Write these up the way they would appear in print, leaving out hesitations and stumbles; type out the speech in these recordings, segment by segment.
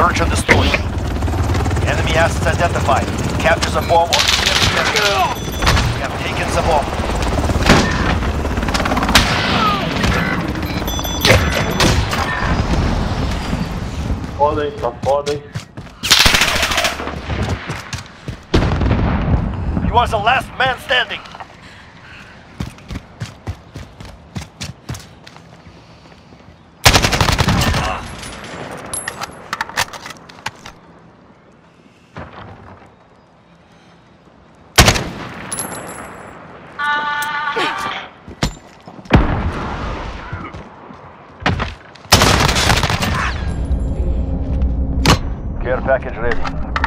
Search and destroy. Enemy assets identified. Capture the bomb or we have taken the bomb. Foda, hein? Tá foda, hein? You are the last man standing. Care package ready.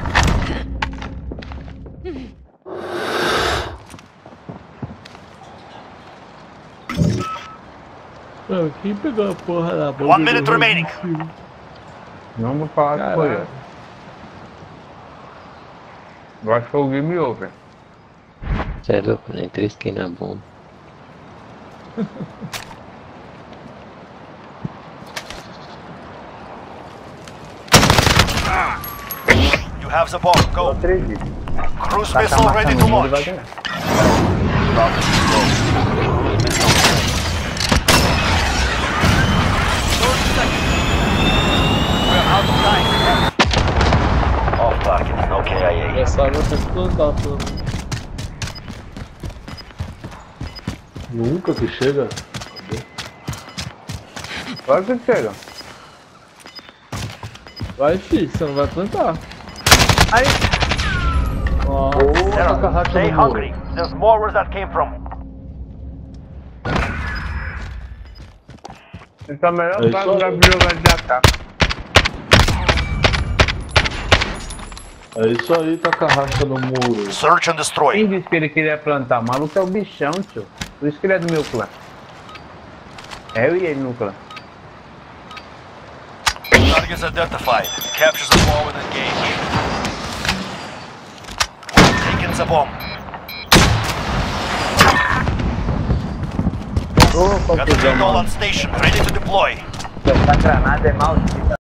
Quem pegou a porra da bomba? 1 minute remaining. Não vou falar que foi eu. Eu acho que foi o game over. Você é louco, nem trisquei na bomba. You have the bomb. Eu Go. acredito. Cruise Tá missile ready to matando, ele vai launch. ganhar. We're out of time. Off target. No KIA. Essa água tá explodindo, pelo menos. Nunca que chega. Claro que chega. Vai, filho, você não vai plantar. Aí, Ó, Taca a racha Stay no muro. hungry. There's more where that came from. esse é o melhor É pago isso da aí. jogada de ataque. É isso aí, taca a racha no muro. Search and destroy. Quem disse que ele queria plantar? O maluco é o bichão, tio. Por isso que ele é do meu clã. É eu e ele no clã. Targets identified. Capture the bomb and engage. We've taken the bomb. Ô, Got the confusão, vehicle mano. on station, ready to deploy. Essa granada é maldita.